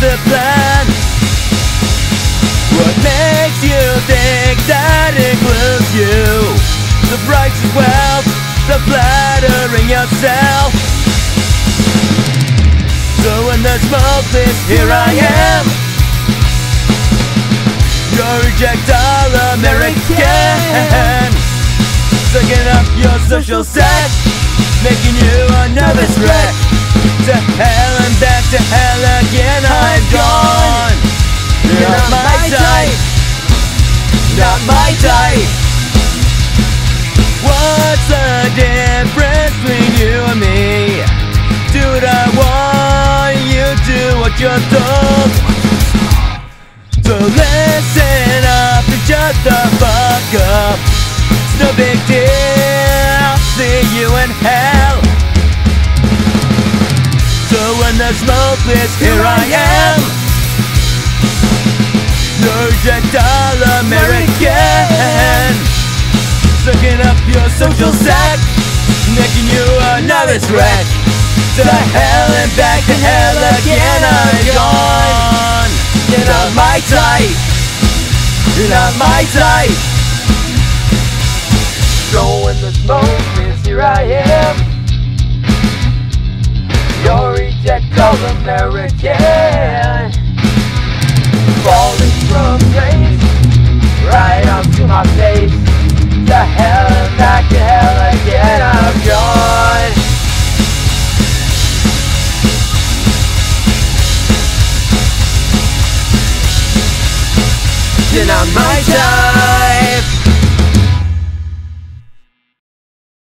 the plan? What makes you think that includes you? The righteous wealth, the flattering yourself. So when the smoke clears, here I am, your reject all-American, sucking up your social set, making you a nervous wreck. To hell and back to hell again, I'm gone. You're not my type, not my type. What's the difference between you and me? Do what I want, you do what you're told. So listen up and shut the fuck up. It's no big deal, see you in hell. So when the smoke clears, here I am, your reject all-American, sucking up your social sack, making you a nervous wreck. To hell and back to hell again, I'm gone. You're not my type, you're not my type. So when the smoke clears, here I am, your reject all-American, falling from grace right up